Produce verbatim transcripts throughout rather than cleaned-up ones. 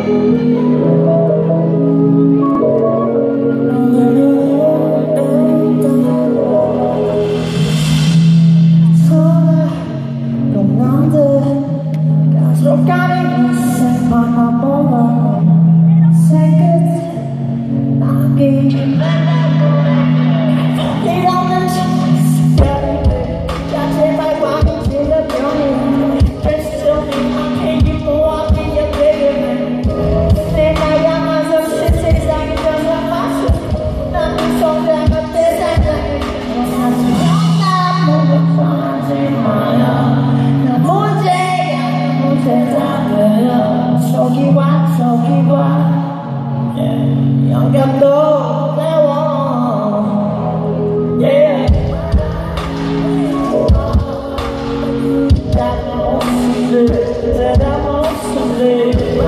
속이와 속이와 영감도 배워 yeah. 다 모습들 다 모습들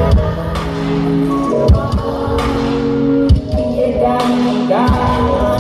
이해가 안 가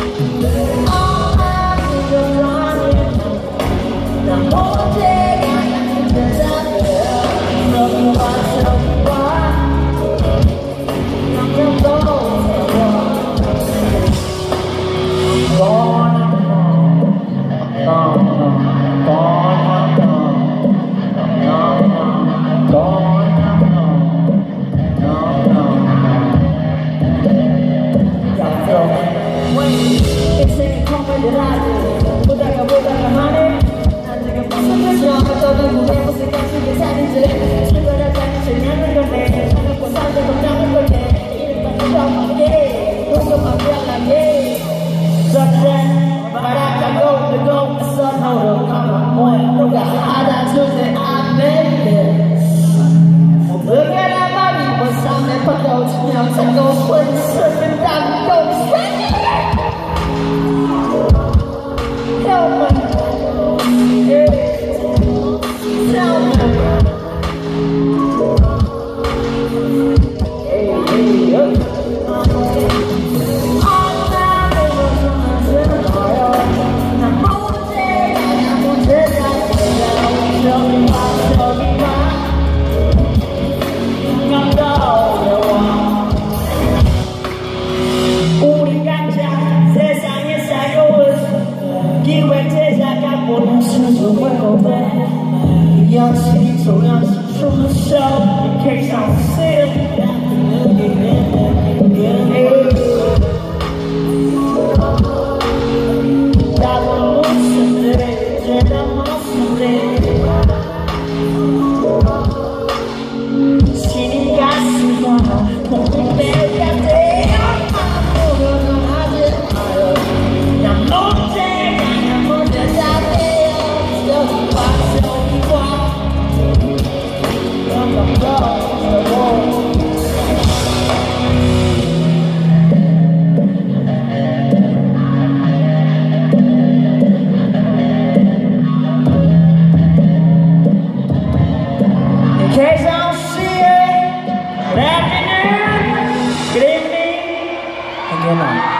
보다가 보다가 하네 난 지금 무슨 뜻이야 떠든 무대 무슨 가슴에 살인지 친구를 다니지 않는 건데 참고 살고 잡는 건데 이름까지 정확하게 궁금하게 하게 Sunset 바람하고 뜨거운 선호로 가면 뭐야 누가 알아주지 않는데 누구나 말이 뭐 삶의 뻗어 주면 자꾸 슬픈 담고 생각 연식이 조연식 춤쇼 계속 쓰여 나도 모습들 죄다 모습들 신이 가슴아 공공될 같아 아무거나 하지 마요 난 못해 난 못해 잘해요 여기 와서 In case I don't see you, good afternoon, good evening, and good night.